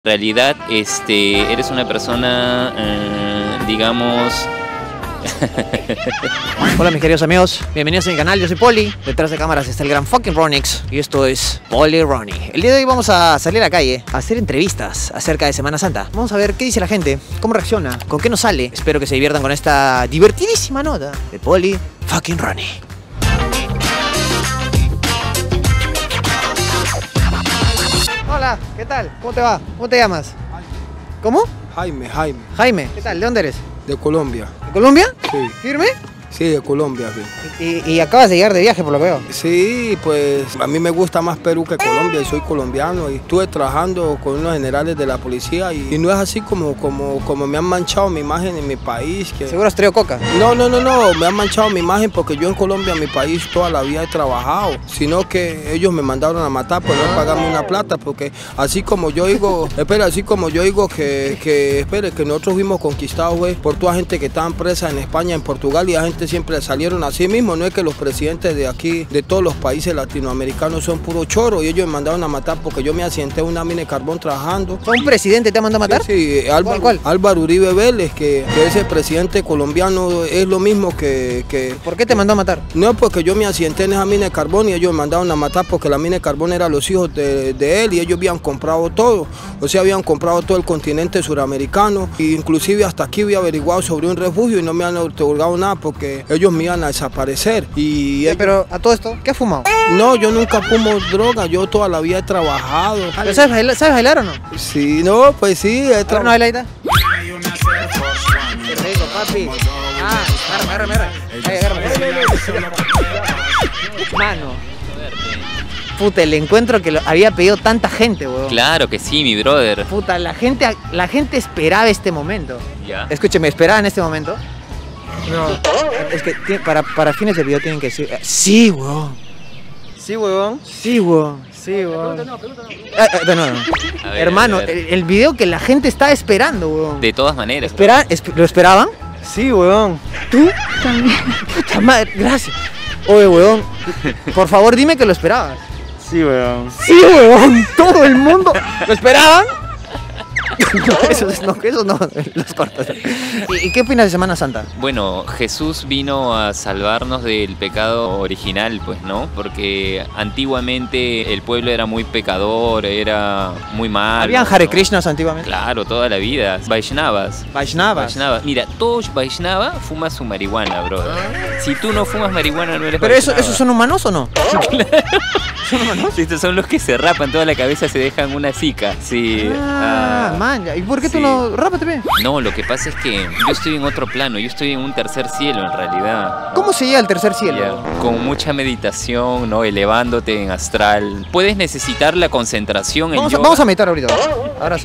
realidad, eres una persona, digamos... Hola mis queridos amigos, bienvenidos a mi canal, yo soy Poli. Detrás de cámaras está el gran fucking Ronix y esto es Poli Ronnie. El día de hoy vamos a salir a la calle a hacer entrevistas acerca de Semana Santa. Vamos a ver qué dice la gente, cómo reacciona, con qué nos sale. Espero que se diviertan con esta divertidísima nota de Poli fucking Ronnie. Hola, ¿qué tal? ¿Cómo te va? ¿Cómo te llamas? ¿Cómo? Jaime. Jaime, ¿qué tal? ¿De dónde eres? De Colombia. ¿De Colombia? Sí. ¿Firme? Sí, de Colombia. Sí. Y acabas de llegar de viaje por lo que veo. Sí, pues a mí me gusta más Perú que Colombia y soy colombiano y estuve trabajando con unos generales de la policía y no es así como me han manchado mi imagen en mi país. Que... ¿Seguro has traído coca? No, me han manchado mi imagen porque yo en Colombia, mi país, toda la vida he trabajado, sino que ellos me mandaron a matar por no pagarme una plata, porque así como yo digo, que nosotros fuimos conquistados, güey, por toda gente que estaban presa en España, en Portugal, y la gente siempre salieron así mismo. No es que los presidentes de aquí, de todos los países latinoamericanos, son puro choro y ellos me mandaron a matar porque yo me asienté en una mina de carbón trabajando. ¿Un presidente te ha mandado a matar? Sí, ¿Cuál? Álvaro Uribe Vélez, que ese presidente colombiano es lo mismo que... ¿Por qué te mandó a matar? No, porque yo me asienté en esa mina de carbón y ellos me mandaron a matar porque la mina de carbón era los hijos de él y ellos habían comprado todo. O sea, habían comprado todo el continente suramericano e inclusive hasta aquí había averiguado sobre un refugio y no me han otorgado nada porque ellos me iban a desaparecer. Pero a todo esto, ¿qué has fumado? No, yo nunca fumo droga, yo toda la vida he trabajado. ¿Sabes bailar o no? Sí, no, pues sí, he trabajado. ¿No bailadita? Qué rico, papi. Agárrame. Mano. Puta, el encuentro que había pedido tanta gente, weón. Claro que sí, mi brother. Puta, la gente esperaba este momento. Ya. Escúcheme, esperaban este momento. No. Es que para fines del video tienen que decir sí, weón. Sí, weón. Sí, weón. Sí, weón. De nuevo. A ver, Hermano, a ver. el video que la gente está esperando, weón. De todas maneras. ¿Lo esperaban? Sí, weón. ¿Tú? También. Puta madre, gracias. Oye, weón, por favor dime que lo esperabas. Sí, weón. Sí, weón. Todo el mundo. ¿Lo esperaban? Eso no, los cortos. ¿Y qué opinas de Semana Santa? Bueno, Jesús vino a salvarnos del pecado original, pues, ¿no? Porque antiguamente el pueblo era muy pecador, era muy malo. ¿Habían Hare ¿no? Krishnas antiguamente? Claro, toda la vida. Vaishnavas. Vaishnavas. Mira, todo Vaishnava fuma su marihuana, bro. Si tú no fumas marihuana, no eres ¿Pero Vaishnava. esos son humanos o no? ¿Son humanos? Estos son los que se rapan toda la cabeza, se dejan una zika. Sí. Man, ¿y por qué tú sí. no rápate bien? No, lo que pasa es que yo estoy en otro plano, yo estoy en un tercer cielo en realidad. ¿Cómo se llega al tercer cielo? Ya, con mucha meditación, ¿no? Elevándote en astral. Puedes necesitar la concentración en yoga. Vamos a meditar ahorita. Abraza.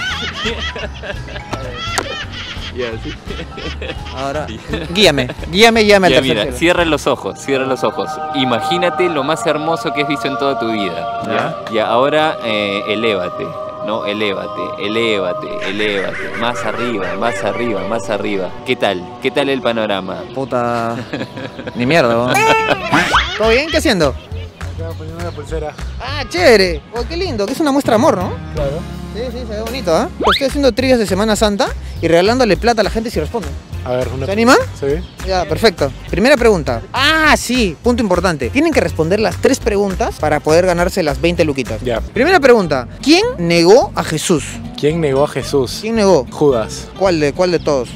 Ya, sí. Ahora, guíame al Ya, tercer mira, cielo. cierra los ojos. Imagínate lo más hermoso que has visto en toda tu vida. ¿Ya? Ya, ahora elévate. No, elévate. Más arriba. ¿Qué tal el panorama? Puta. Ni mierda, weón. ¿Todo bien? ¿Qué haciendo? Acá poniendo una pulsera. Ah, chévere. Oh, qué lindo, que es una muestra de amor, ¿no? Claro. Sí, se ve bonito, ¿ah? Estoy haciendo trivias de Semana Santa y regalándole plata a la gente si responde. A ver, una. ¿Se animan? Sí. Ya, perfecto. Primera pregunta. Ah, sí, punto importante. Tienen que responder las 3 preguntas para poder ganarse las 20 luquitas. Ya. Primera pregunta. ¿Quién negó a Jesús? ¿Quién negó a Jesús? ¿Quién negó? Judas. ¿Cuál de todos?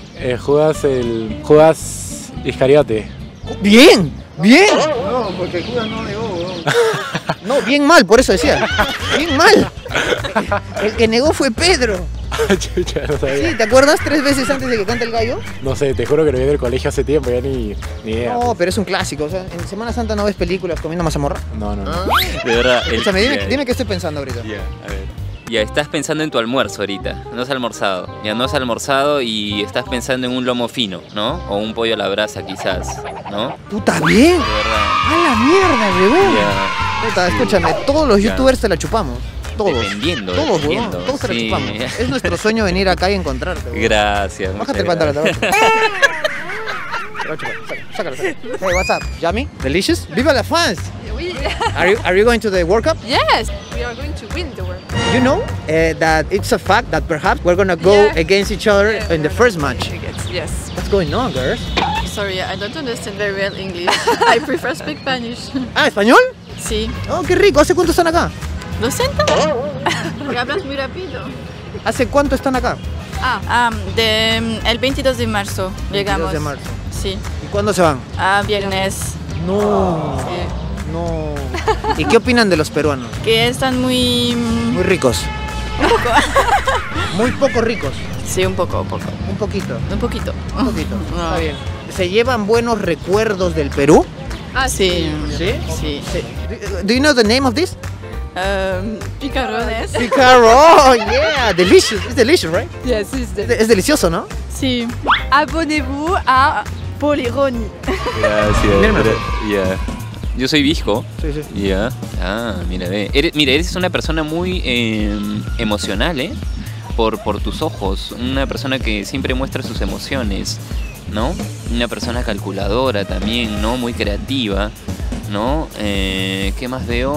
Judas Iscariote. ¡Bien! No, porque Judas no negó, No, bien mal, por eso decía. Bien mal. El que negó fue Pedro. Chucha, no sabía. Sí, ¿te acuerdas 3 veces antes de que cante el gallo? No sé, te juro que lo vi del colegio hace tiempo, ya ni idea. No, pero es un clásico. O sea, en Semana Santa no ves películas comiendo mazamorra. No. De verdad. Escúchame, dime qué estoy pensando ahorita. Ya, a ver. Ya, estás pensando en tu almuerzo ahorita, no has almorzado. Ya no has almorzado y estás pensando en un lomo fino, ¿no? O un pollo a la brasa quizás, ¿no? Puta, bien. De verdad. A la mierda, huevón. Ya. Puta, Sí. Escúchame, todos los Ya. youtubers te la chupamos. Todos. Dependiendo, Todos, huevón. dependiendo. Todos te la Sí. chupamos. Es nuestro sueño venir acá y encontrarte, huevón. Gracias. Bájate el muchas pantalón, te gracias. voy a chupar. Sácalo. Hey, what's up? Yummy? Delicious? ¡Viva la fans! Are you going to the World Cup? Yes, we are going to win the World Cup. You know that it's a fact that perhaps we're gonna go Yeah. against each other Yeah, in the we're first going match. against- Yes. What's going on, girls? Sorry, I don't understand very well English. I prefer speak Spanish. Ah, ¿español? Sí. Oh, qué rico. ¿Hace cuánto están acá? ¿Lo siento? Porque hablas muy rápido. ¿Hace cuánto están acá? El 22 de marzo 22 llegamos. de marzo. Sí. ¿Y cuándo se van? Viernes. No, Sí. no. ¿Y qué opinan de los peruanos? Que están muy... Muy ricos. Muy poco ricos. Sí, un poco. Un poquito. Un poquito. Un poquito. No. Está bien. ¿Se llevan buenos recuerdos del Perú? Sí. ¿Sí? Sí. Do you know the name of this? Picarones. Picaro. Oh, yeah. Delicious. It's delicious, right? Yes, it's the... Es delicioso, ¿no? Sí. Abonnez-vous à Polironi. Gracias. Ya. Yo soy Visco. Sí, sí. Ya. Ah, mira, ve. Eres una persona muy emocional, ¿eh? Por tus ojos. Una persona que siempre muestra sus emociones, ¿no? Una persona calculadora también, ¿no? Muy creativa, ¿no? ¿Qué más veo?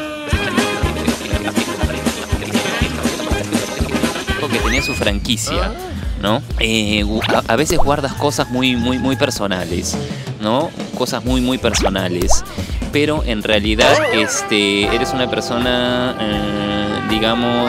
Que tenía su franquicia, ¿no? A veces guardas cosas muy personales, ¿no? Cosas muy personales, pero en realidad eres una persona, digamos...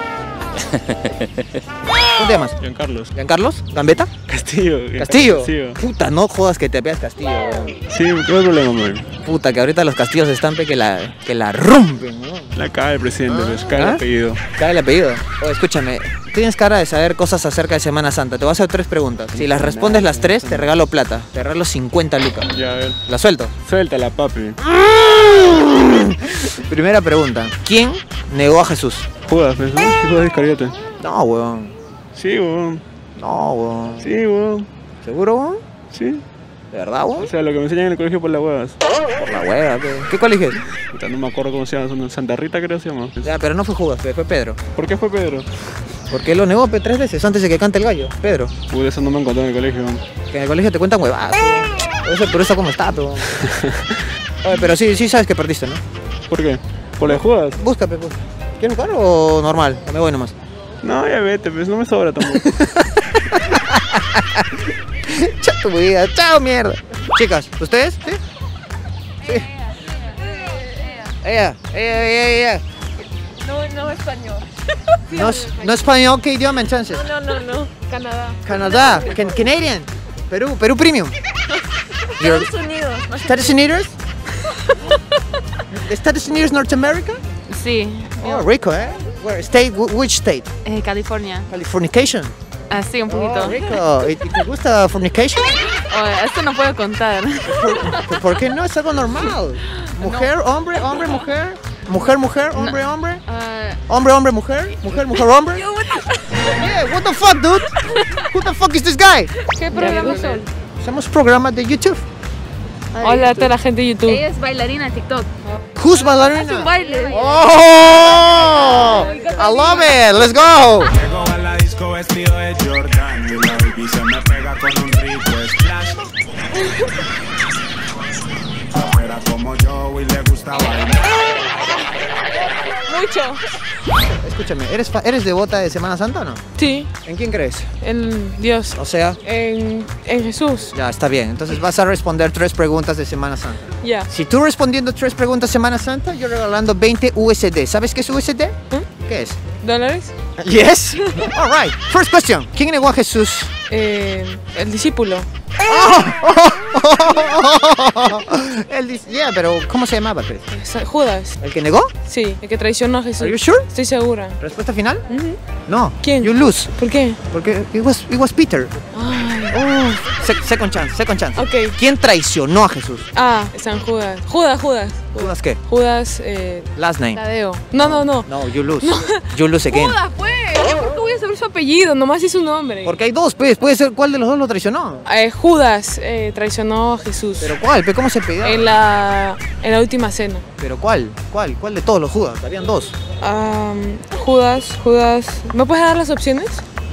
¿Cómo te llamas? Giancarlos. ¿Giancarlos? ¿Gambetta? Castillo. ¿Castillo? Puta, no jodas que te veas Castillo. Sí, ¿qué problema, man? Puta, que ahorita los castillos están que la rompen, ¿no? La cara del presidente, pues, cara ¿Ah? el apellido. Cara el apellido. Oye, escúchame, tienes cara de saber cosas acerca de Semana Santa. Te voy a hacer 3 preguntas. Si las respondes las 3, te regalo plata. Te regalo 50 lucas. Ya, a ver. ¿La suelto? Suéltala, papi. Primera pregunta. ¿Quién negó a Jesús? Judas, pues, ¿no? Judas Iscariote. No, weón. Sí, weón. No, weón. Sí, weón. ¿Seguro, weón? Sí. ¿De verdad, weón? O sea, lo que me enseñan en el colegio por las huevas. Por la hueva, pe. ¿Qué colegio es? Puta, no me acuerdo cómo se llama, Santa Rita creo que se llama. Ya, pero no fue Judas, pe, fue Pedro. ¿Por qué fue Pedro? Porque él lo negó, pe, 3 veces antes de que cante el gallo. Pedro. Pude, eso no me encontré en el colegio. Que en el colegio te cuentan huevadas. Pero eso como está, pe. Oye, pero sí sabes que perdiste, ¿no? ¿Por qué? ¿Por las Judas? Busca, pe, busca. ¿Quieres un carro o normal? O me voy nomás. No, ya vete, pues no me sobra tampoco. Chao tu vida, chao mierda. Chicas, ¿ustedes? ¿Sí? Sí. Ella. No español. No español, ¿qué idioma entonces? No. Canadá. Canadá, Canadian, Perú Premium. Estados Unidos. Estados Unidos? Estados Unidos, Norteamérica? Sí, Oh, rico, ¿eh? Where state? Which state? California. Californication. Sí, un poquito. Oh, rico. ¿Y te gusta fornication? Esto no puedo contar. ¿Por qué no? Es algo normal. Mujer, hombre, mujer. Mujer, hombre, hombre. Hombre, mujer. Mujer, hombre. Yeah, what the fuck, dude? Who the fuck is this guy? ¿Qué programa son? Somos programas de YouTube. Hola a toda la gente de YouTube. Ella es bailarina de TikTok. Who's ballerina? Baile. Oh, I love it. Let's go. Llego a la disco vestido de Jordan y la baby se me pega con un rico splash. Era como yo y le gusta bailar. Mucho. Escúchame, ¿eres devota de Semana Santa o no? Sí, ¿En quién crees? en Dios, O sea, en Jesús. ya está bien. Entonces vas a responder 3 preguntas de Semana Santa. Ya. Si tú respondiendo 3 preguntas Semana Santa, yo regalando 20 USD. ¿Sabes qué es USD? ¿Qué es? ¿Dólares? Yes. All right. First question. ¿Quién negó a Jesús? El discípulo. Yeah, pero ¿cómo se llamaba, pues? Judas. ¿El que negó? Sí, el que traicionó a Jesús. Are you sure? Estoy segura. ¿Respuesta final? Ujú. No. ¿Quién? You lose. ¿Por qué? Porque it was Peter. Ay. Second chance. Ok. ¿Quién traicionó a Jesús? San Judas. Judas. ¿Judas qué? Judas, Last name. Tadeo. No. No, you lose. You lose again. Judas, pues. Yo por qué voy a saber su apellido, nomás es su nombre. Porque hay 2, pues. Puede ser cuál de los 2 lo traicionó. Judas traicionó a Jesús. ¿Pero cuál? ¿Pero cómo se pidió? En la última cena. ¿Pero cuál? ¿Cuál de todos los Judas? Habían 2. Judas. ¿Me puedes dar las opciones?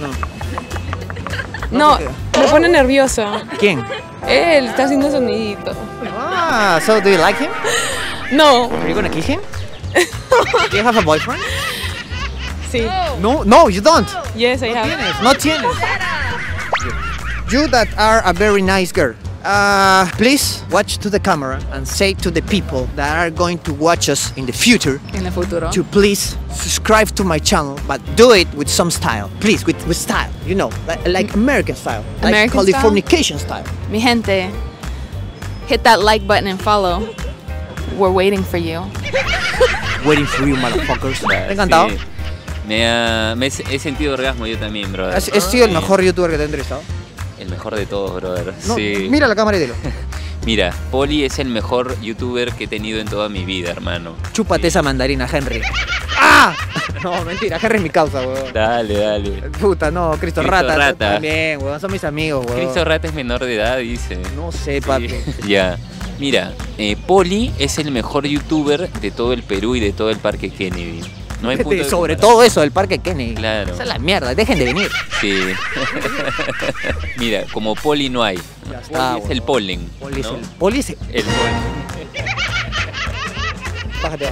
No. No, me pone nerviosa. ¿Quién? Él está haciendo sonidito. So do you like him? No. Are you gonna kill him? Do you have a boyfriend? Sí. No, you don't. Yes, I have. No tienes. You that are a very nice girl. Please watch to the camera and say to the people that are going to watch us in the future En el futuro. to please subscribe to my channel, but do it with some style. Please, with style. You know, like American style. Like American style? Californication style. Mi gente, hit that like button and follow. We're waiting for you. Waiting for you, motherfuckers. ¿Te ha encantado? Sí. He sentido orgasmo yo también, brother. ¿Has sido el mejor youtuber que te he entrevistado? El mejor de todos, brother. No, Sí. mira la cámara y dilo. Mira, Poli es el mejor youtuber que he tenido en toda mi vida, hermano. Chúpate esa mandarina, Henry. ¡Ah! No, mentira, Henry es mi causa, weón. Dale. Puta, no, Cristo Rata. Rata. También, weón, son mis amigos, weón. Cristo Rata es menor de edad, dice. No sé, Sí. papi. Ya. Mira, Poli es el mejor youtuber de todo el Perú y de todo el Parque Kennedy. No hay punto de Sobre comparación. todo eso del Parque Kennedy. Claro. Esa es la mierda, dejen de venir. Sí. Mira, como Poli no hay. Ya está, Poli es el polen. Poli es ¿no? el... Poli es el... El polen. Bájate.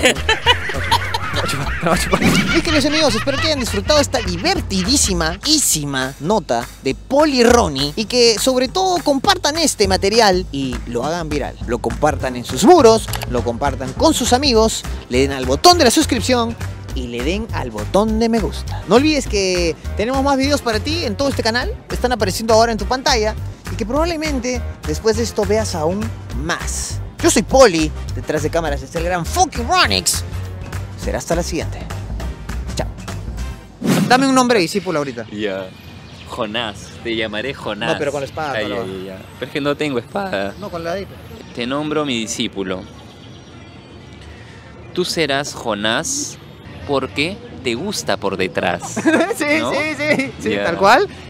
Mis queridos amigos, espero que hayan disfrutado esta divertidísima nota de Poli Ronnie y que sobre todo compartan este material y lo hagan viral. Lo compartan en sus muros, lo compartan con sus amigos, le den al botón de la suscripción y le den al botón de me gusta. No olvides que tenemos más videos para ti en todo este canal, están apareciendo ahora en tu pantalla y que probablemente después de esto veas aún más. Yo soy Poli, detrás de cámaras está el gran fucking Ronix. Será hasta la siguiente. Chao. Dame un nombre de discípulo ahorita. Ya. Jonás. Te llamaré Jonás. No, pero con la espada, Ay, no lo ay. Pero es que no tengo espada. No, con la de... Te nombro mi discípulo. Tú serás Jonás porque te gusta por detrás. sí, ¿No? sí, Ya. tal cual.